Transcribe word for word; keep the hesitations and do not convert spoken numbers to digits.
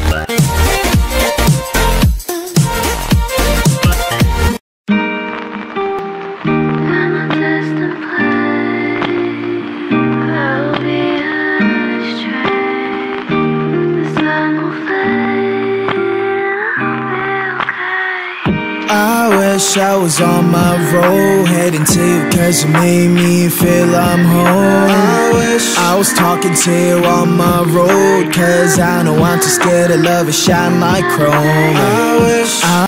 I wish I was on my road, heading to you cause you made me feel I'm home. I wish I was talking to you on my road, cause I know I'm too scared to love and shine like chrome. I wish I